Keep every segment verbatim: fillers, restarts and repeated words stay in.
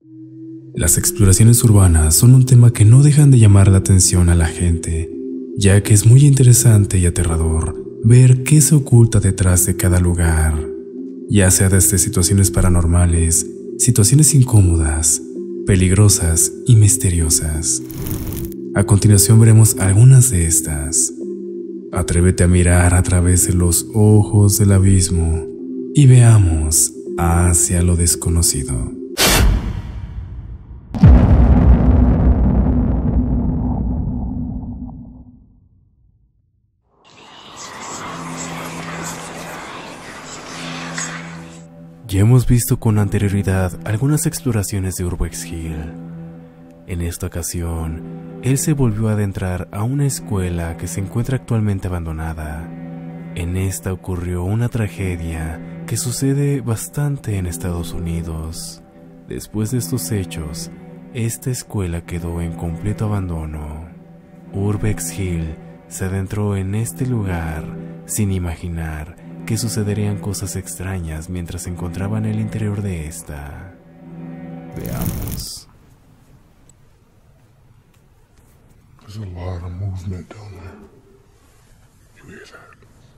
Las exploraciones urbanas son un tema que no dejan de llamar la atención a la gente, ya que es muy interesante y aterrador ver qué se oculta detrás de cada lugar, ya sea desde situaciones paranormales, situaciones incómodas, peligrosas y misteriosas. A continuación veremos algunas de estas. Atrévete a mirar a través de los ojos del abismo y veamos hacia lo desconocido. Ya hemos visto con anterioridad algunas exploraciones de Urbex Hill. En esta ocasión, él se volvió a adentrar a una escuela que se encuentra actualmente abandonada. En esta ocurrió una tragedia que sucede bastante en Estados Unidos. Después de estos hechos, esta escuela quedó en completo abandono. Urbex Hill se adentró en este lugar sin imaginar que sucederían cosas extrañas mientras se encontraba en el interior de esta. Veamos. There's a lot of movement down there. You hear that?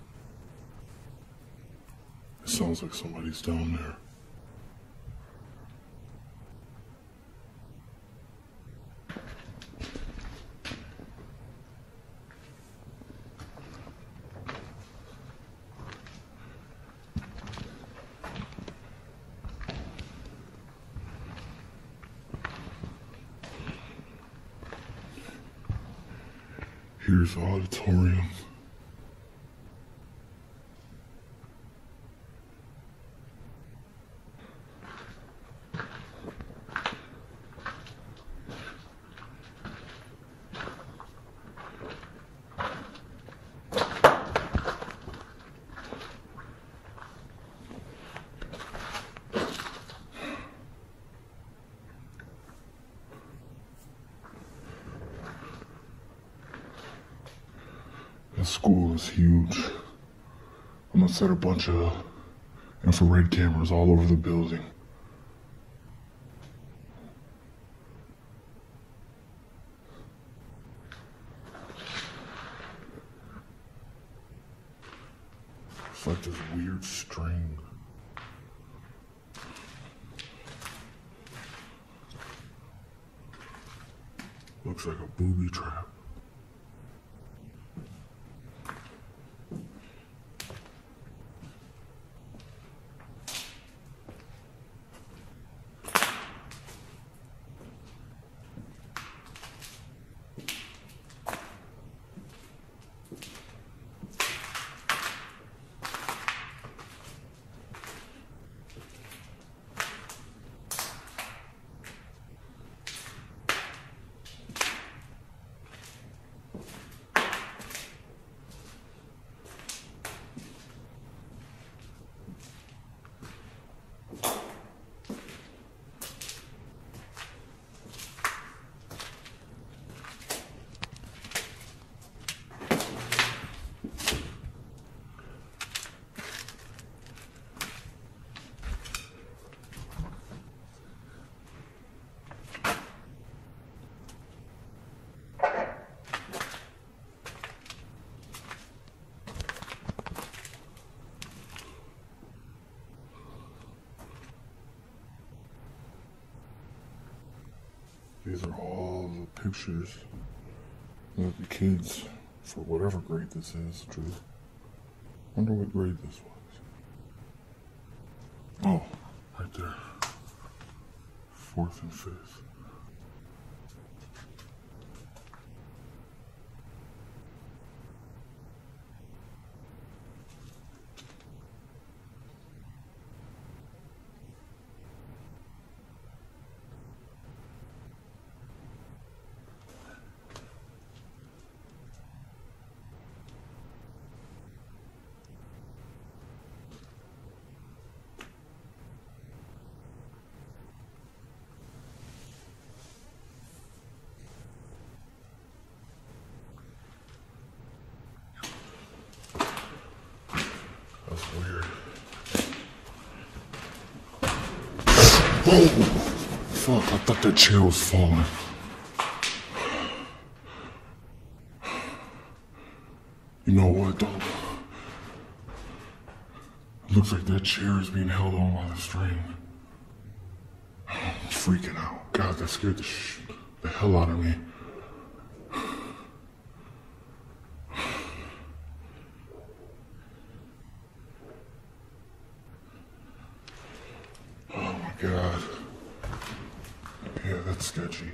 It sounds like somebody's down there. Here's the auditorium. The school is huge. I'm gonna set a bunch of infrared cameras all over the building. It's like this weird string. Looks like a booby trap. These are all the pictures of the kids for whatever grade this is, Drew. Wonder what grade this was. Oh, right there. Fourth and fifth. Weird. Whoa! fuck? I thought that chair was falling. You know what, though? It looks like that chair is being held on by the string. I'm freaking out. God, that scared the, sh the hell out of me. Oh my God. Yeah, that's sketchy.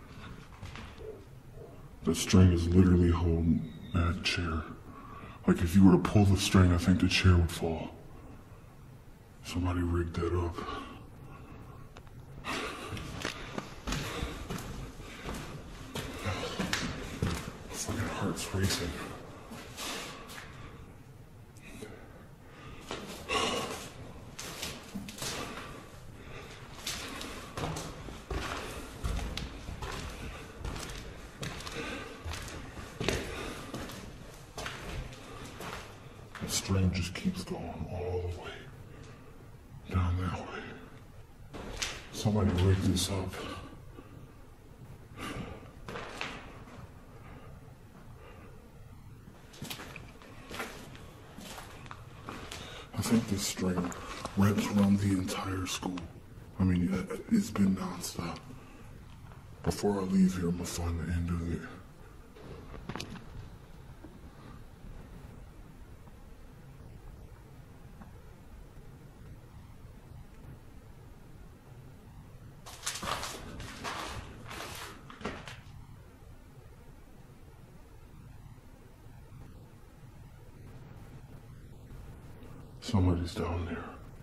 The string is literally holding that chair. Like if you were to pull the string, I think the chair would fall. Somebody rigged that up. Fucking heart's racing. The string just keeps going all the way down that way. Somebody rigged this up. I think this string wraps around the entire school. I mean, it's been nonstop. Before I leave here, I'm gonna find the end of it. Somebody's down there.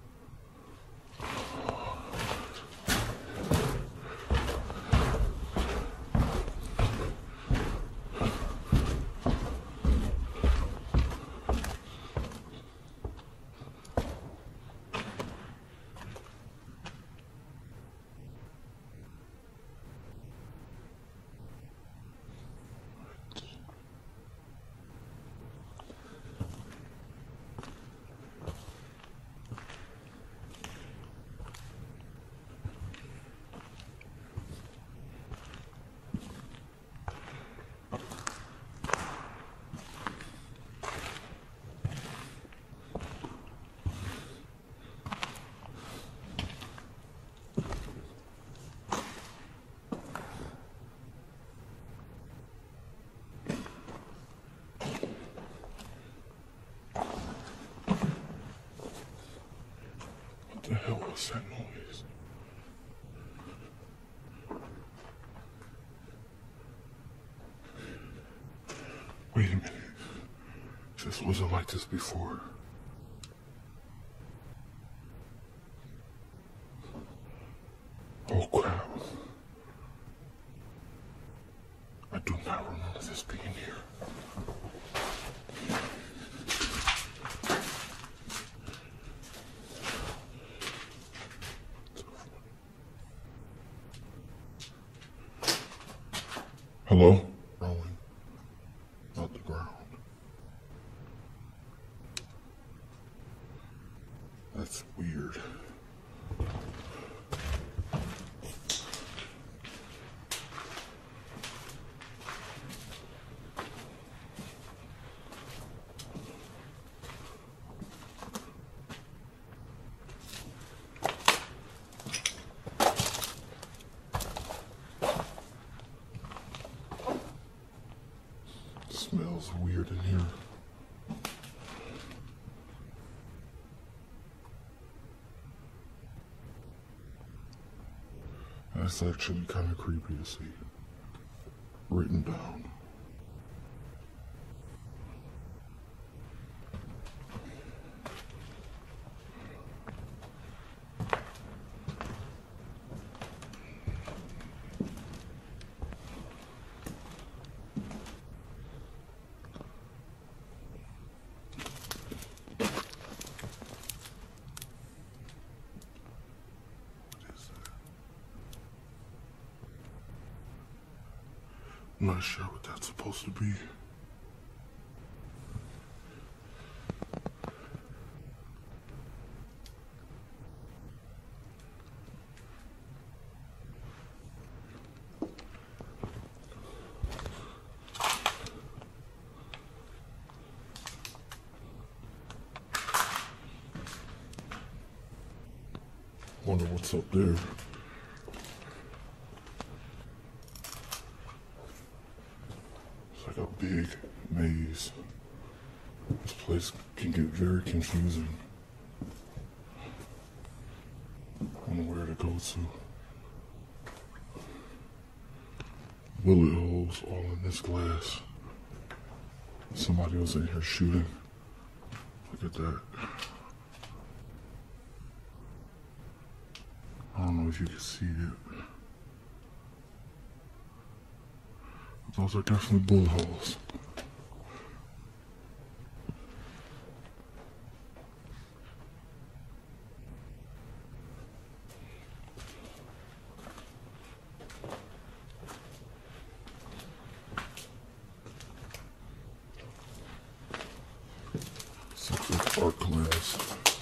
What the hell was that noise? Wait a minute. This wasn't like this before. Oh crap. I do not remember this being here. Hello? Rolling. Not the ground. That's weird. Smells weird in here. That's actually kind of creepy to see. Written down. I'm not sure what that's supposed to be. what's up there. It's like a big maze. This place can get very confusing. I don't know where to go to. Bullet holes all in this glass. Somebody was in here shooting. Look at that. I don't know if you can see it. Those are definitely bullet holes. It's like art class.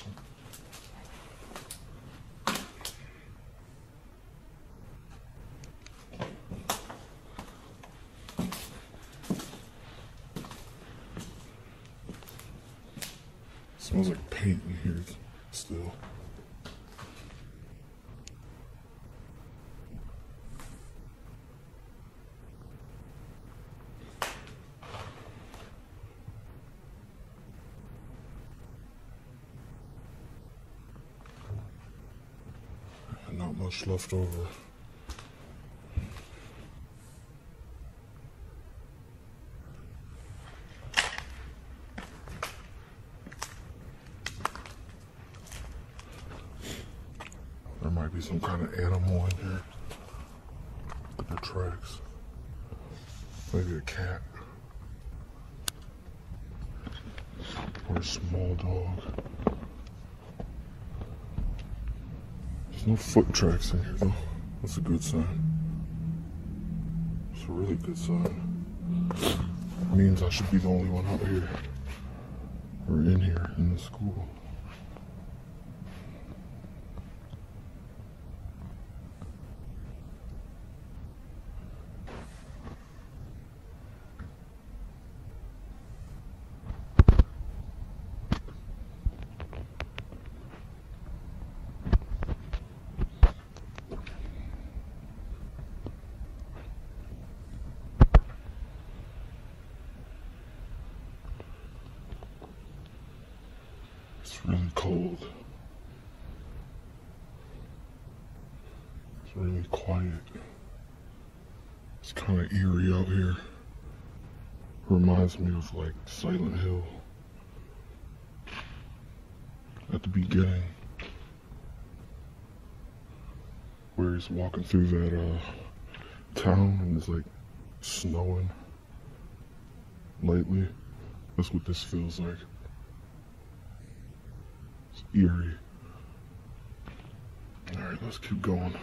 Smells like paint in here still. And not much left over. There might be some kind of animal in here. Look at the tracks. Maybe a cat. Or a small dog. There's no foot tracks in here though. That's a good sign. It's a really good sign. It means I should be the only one out here. Or in here, in the school. It's really cold. It's really quiet. It's kind of eerie out here. Reminds me of like Silent Hill. At the beginning. Where he's walking through that uh, town and it's like snowing lightly. That's what this feels like. It's eerie. Alright, let's keep going.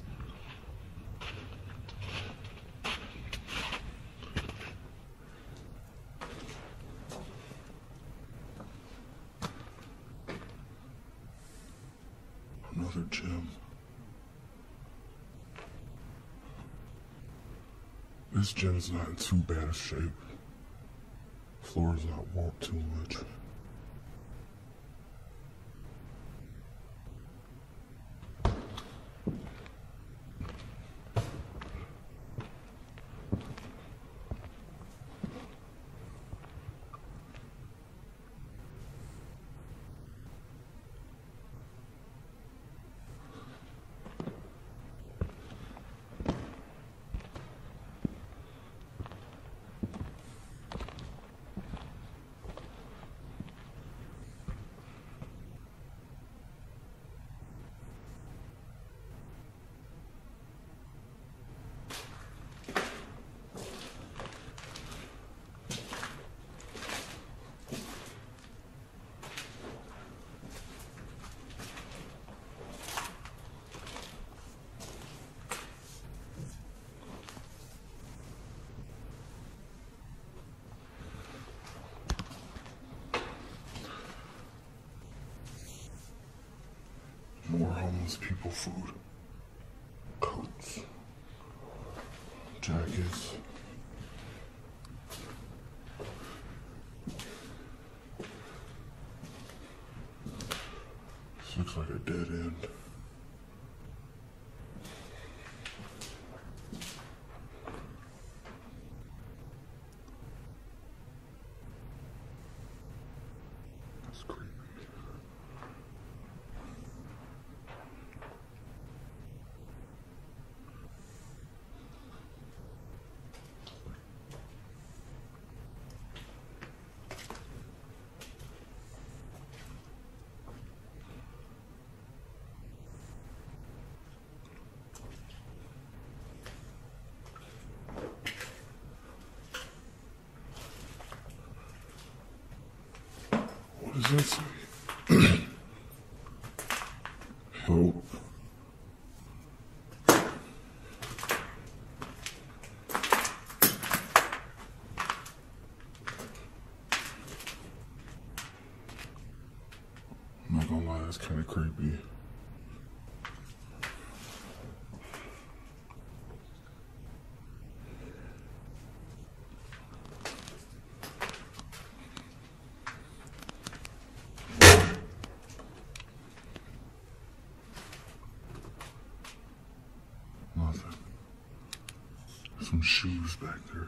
Another gym. This gym's not in too bad of shape. Floor's not warped too much. More homeless people food. Coats. Jackets. This looks like a dead end. does that say? Help. I'm not gonna lie, that's kind of creepy. Nothing. Some shoes back there.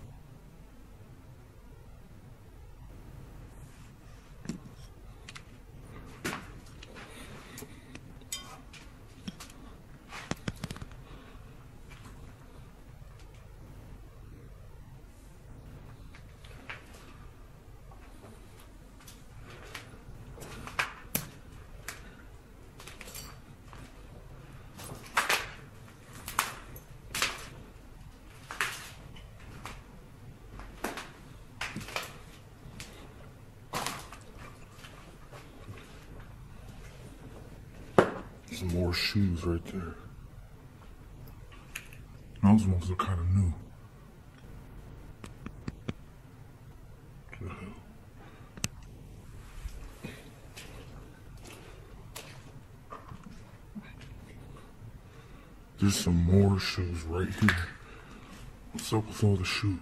Some more shoes right there. Those ones are kind of new. What the hell? There's some more shoes right here. What's up with all the shoes?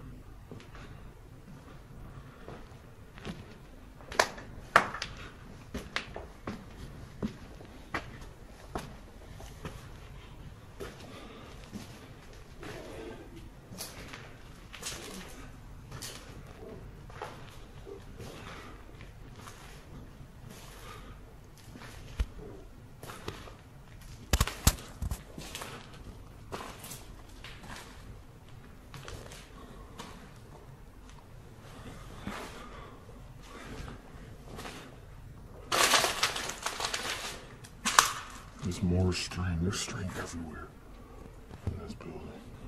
There's more string. There's string everywhere in this building.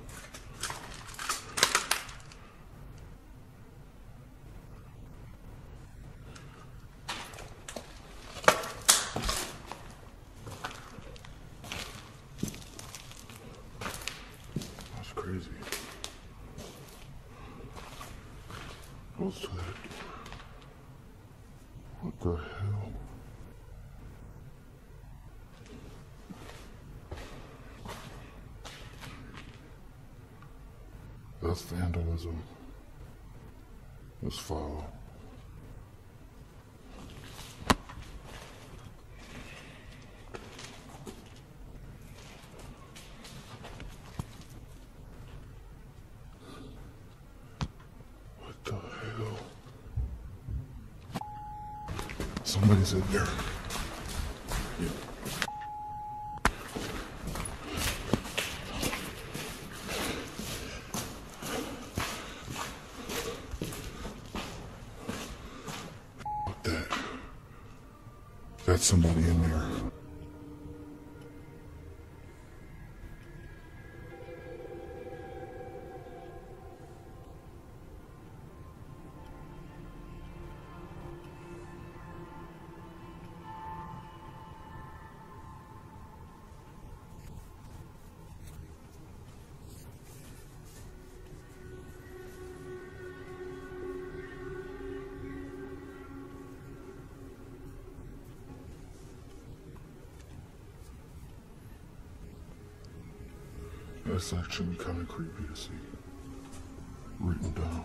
That's crazy. What's that? What the hell? That's vandalism. Let's follow. What the hell? Somebody's in there. Yeah. That's somebody in there. That's actually kind of creepy to see written down.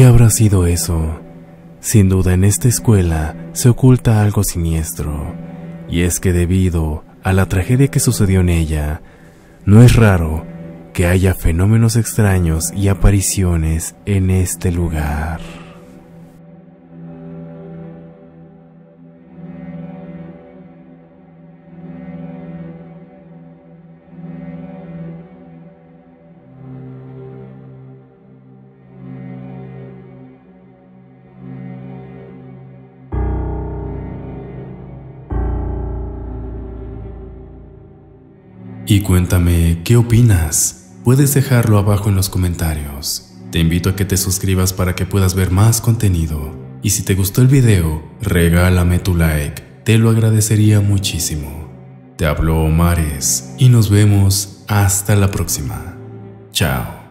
¿Qué habrá sido eso? Sin duda en esta escuela se oculta algo siniestro, y es que debido a la tragedia que sucedió en ella, no es raro que haya fenómenos extraños y apariciones en este lugar. Y cuéntame, ¿qué opinas? Puedes dejarlo abajo en los comentarios. Te invito a que te suscribas para que puedas ver más contenido. Y si te gustó el video, regálame tu like, te lo agradecería muchísimo. Te habló Omares y nos vemos hasta la próxima. Chao.